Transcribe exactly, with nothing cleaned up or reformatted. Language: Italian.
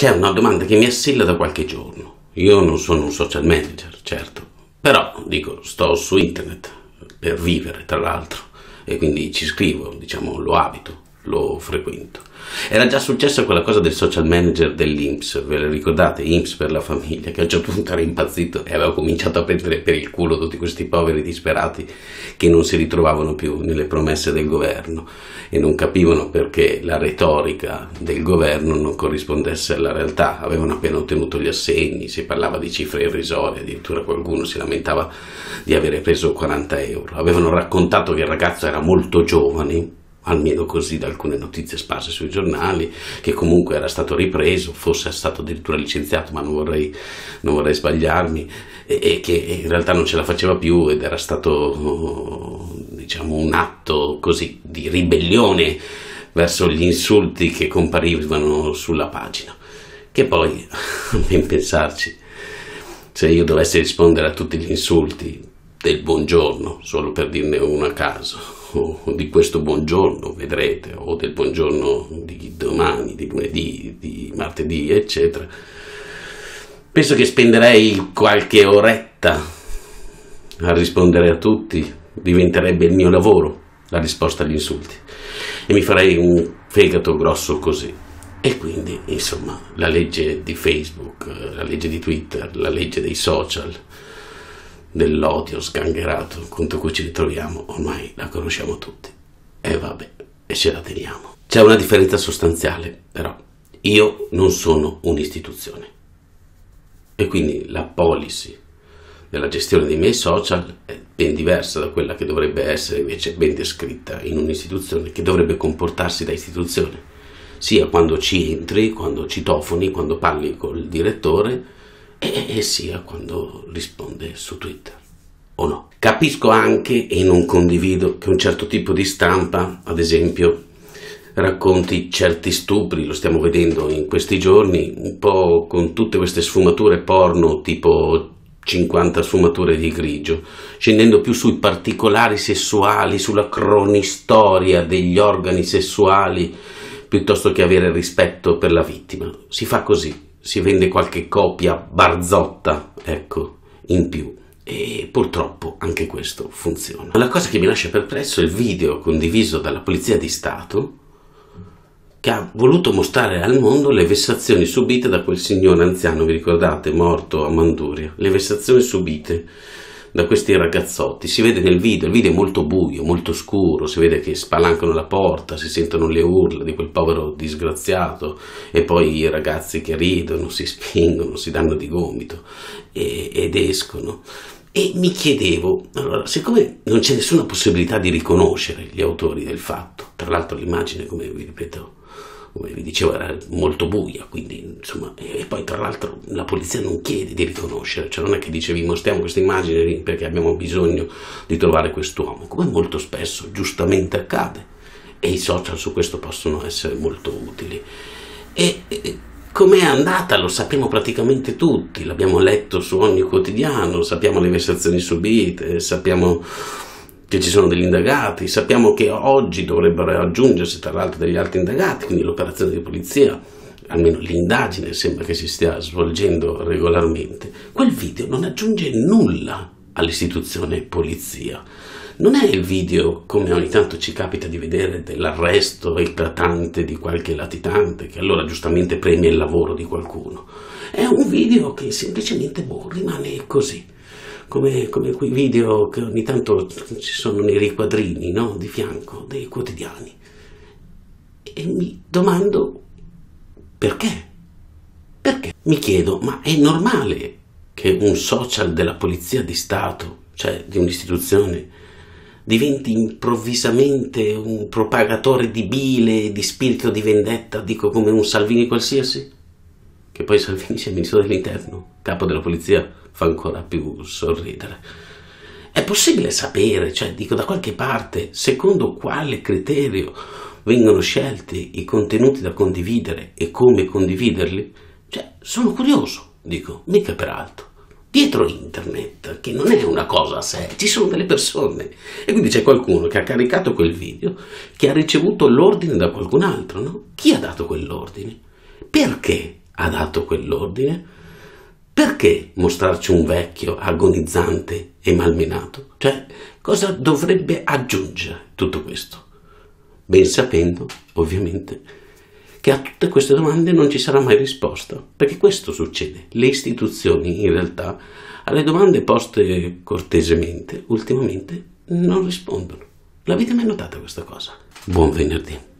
c'è una domanda che mi assilla da qualche giorno. Io non sono un social manager, certo, però dico, sto su internet per vivere, tra l'altro, e quindi ci scrivo, diciamo, lo abito, lo frequento. Era già successa quella cosa del social manager dell'I N P S, ve la ricordate? I N P S per la famiglia, che a un certo punto era impazzito e aveva cominciato a prendere per il culo tutti questi poveri disperati che non si ritrovavano più nelle promesse del governo e non capivano perché la retorica del governo non corrispondesse alla realtà. Avevano appena ottenuto gli assegni, si parlava di cifre irrisorie, addirittura qualcuno si lamentava di avere preso quaranta euro. Avevano raccontato che il ragazzo era molto giovane, almeno così da alcune notizie sparse sui giornali, che comunque era stato ripreso, fosse stato addirittura licenziato, ma non vorrei, non vorrei sbagliarmi, e, e che in realtà non ce la faceva più ed era stato, diciamo, un atto così di ribellione verso gli insulti che comparivano sulla pagina. Che poi, a ben pensarci, se io dovessi rispondere a tutti gli insulti del buongiorno, solo per dirne uno a caso, o di questo buongiorno, vedrete, o del buongiorno di domani, di lunedì, di martedì, eccetera, penso che spenderei qualche oretta a rispondere a tutti, diventerebbe il mio lavoro la risposta agli insulti e mi farei un fegato grosso così. E quindi, insomma, la legge di Facebook, la legge di Twitter, la legge dei social, dell'odio sgangherato contro cui ci ritroviamo, ormai la conosciamo tutti. E vabbè, e ce la teniamo. C'è una differenza sostanziale, però. Io non sono un'istituzione. E quindi la policy della gestione dei miei social è ben diversa da quella che dovrebbe essere invece ben descritta in un'istituzione, che dovrebbe comportarsi da istituzione, sia quando ci entri, quando citofoni, quando parli col direttore, e sia quando risponde su Twitter, o no. Capisco anche, e non condivido, che un certo tipo di stampa, ad esempio, racconti certi stupri, lo stiamo vedendo in questi giorni, un po' con tutte queste sfumature porno, tipo cinquanta sfumature di grigio, scendendo più sui particolari sessuali, sulla cronistoria degli organi sessuali, piuttosto che avere rispetto per la vittima. Si fa così. Si vende qualche copia barzotta, ecco, in più. E purtroppo anche questo funziona. La cosa che mi lascia perplesso è il video condiviso dalla Polizia di Stato che ha voluto mostrare al mondo le vessazioni subite da quel signore anziano, vi ricordate, morto a Manduria? Le vessazioni subite da questi ragazzotti. Si vede nel video, il video è molto buio, molto scuro, si vede che spalancano la porta, si sentono le urla di quel povero disgraziato e poi i ragazzi che ridono, si spingono, si danno di gomito e, ed escono. E mi chiedevo, allora, siccome non c'è nessuna possibilità di riconoscere gli autori del fatto, tra l'altro l'immagine, come vi ripeto, come vi dicevo, era molto buia, quindi insomma, e poi tra l'altro la polizia non chiede di riconoscere, cioè non è che dice vi mostriamo questa immagine perché abbiamo bisogno di trovare quest'uomo, come molto spesso giustamente accade, e i social su questo possono essere molto utili. E, e com'è andata lo sappiamo praticamente tutti, l'abbiamo letto su ogni quotidiano, sappiamo le vessazioni subite, sappiamo che ci sono degli indagati, sappiamo che oggi dovrebbero aggiungersi tra l'altro degli altri indagati, quindi l'operazione di polizia, almeno l'indagine sembra che si stia svolgendo regolarmente. Quel video non aggiunge nulla all'istituzione polizia. Non è il video, come ogni tanto ci capita di vedere, dell'arresto eclatante di qualche latitante che allora giustamente premia il lavoro di qualcuno. È un video che semplicemente boh, rimane così. Come, come quei video che ogni tanto ci sono nei riquadrini, no? Di fianco dei quotidiani. E mi domando perché? Perché? Mi chiedo, ma è normale che un social della Polizia di Stato, cioè di un'istituzione, diventi improvvisamente un propagatore di bile, di spirito di vendetta, dico come un Salvini qualsiasi? Che poi Salvini sia ministro dell'interno, capo della polizia, fa ancora più sorridere. È possibile sapere, cioè dico da qualche parte, secondo quale criterio vengono scelti i contenuti da condividere e come condividerli? Cioè, sono curioso, dico, mica per altro. Dietro internet, che non è una cosa a sé, ci sono delle persone. E quindi c'è qualcuno che ha caricato quel video, che ha ricevuto l'ordine da qualcun altro, no? Chi ha dato quell'ordine? Perché ha dato quell'ordine? Perché mostrarci un vecchio agonizzante e malmenato? Cioè, cosa dovrebbe aggiungere tutto questo? Ben sapendo, ovviamente, che a tutte queste domande non ci sarà mai risposta, perché questo succede. Le istituzioni, in realtà, alle domande poste cortesemente, ultimamente, non rispondono. L'avete mai notata questa cosa? Buon venerdì.